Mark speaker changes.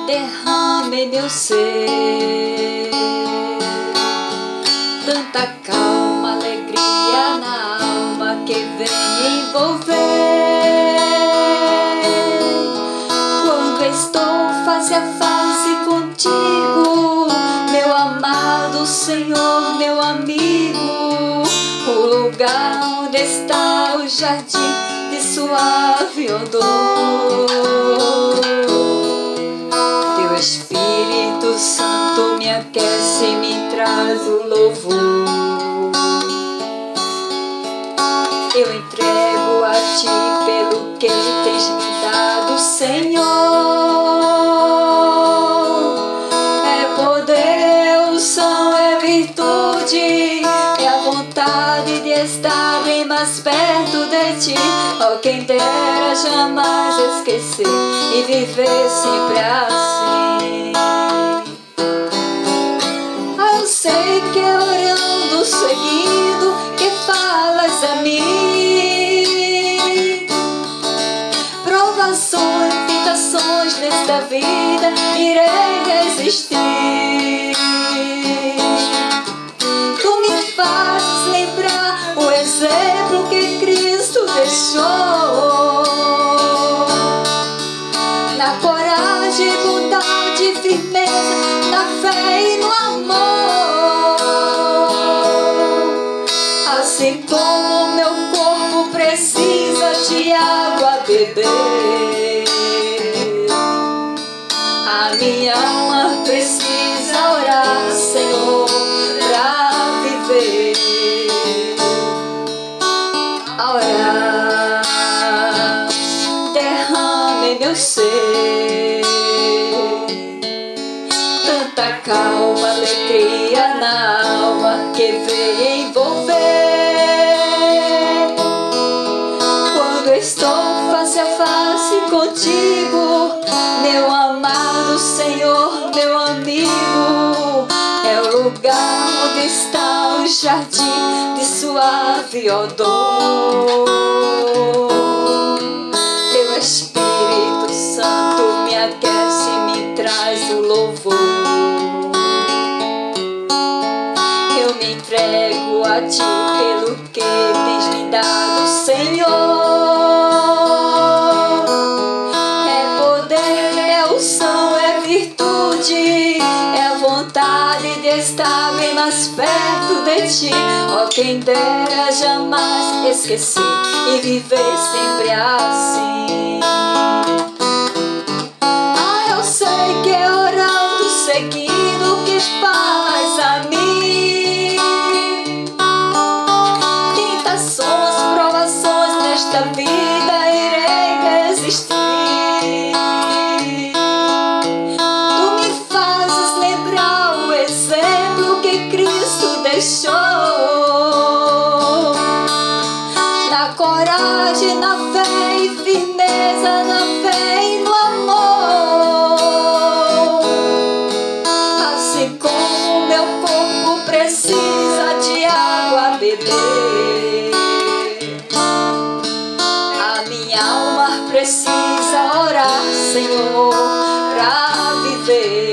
Speaker 1: derrame em meu ser tanta calma, alegria na alma que vem envolver quando estou face a face contigo, meu amado Senhor, meu amigo, o lugar onde está o jardim de suave odor. Teu Espírito Santo me aquece e me traz o louvor. Eu entrego a ti pelo que tens me dado, Senhor. É poder, é unção, é virtude, é a vontade de estar bem mais perto de ti. Oh, quem dera jamais esquecer e viver sempre assim. Eu sei que é orando seguido que falas a mim. Provações, tentações nesta vida irei resistir. Tu me fazes lembrar o exemplo que Cristo deixou. Na coragem, bondade, firmeza, na fé e no amor. Assim como meu corpo precisa de água a beber, a minha alma precisa orar, Senhor, pra viver. A orar, derrame em meu ser tanta calma, alegria na alma que vem envolver quando estou face a face contigo, meu amado Senhor, meu amigo. É o lugar onde está o jardim de suave odor. Teu Espírito Santo me aquece e me traz o louvor. Eu me entrego a ti pelo que tens me dado, Senhor. É poder, é unção, é virtude, é a vontade de estar bem mais perto de ti. Oh, quem dera jamais esquecer e viver sempre assim. Ah, eu sei que é orando seguido que faz a mim. Tentações, provações nesta vida irei resistir. Tu me fazes lembrar o exemplo que Cristo deixou. Na coragem, na fé e firmeza, na fé e no amor. Assim como meu corpo precisa de água a beber, a minha alma precisa orar, Senhor, pra viver.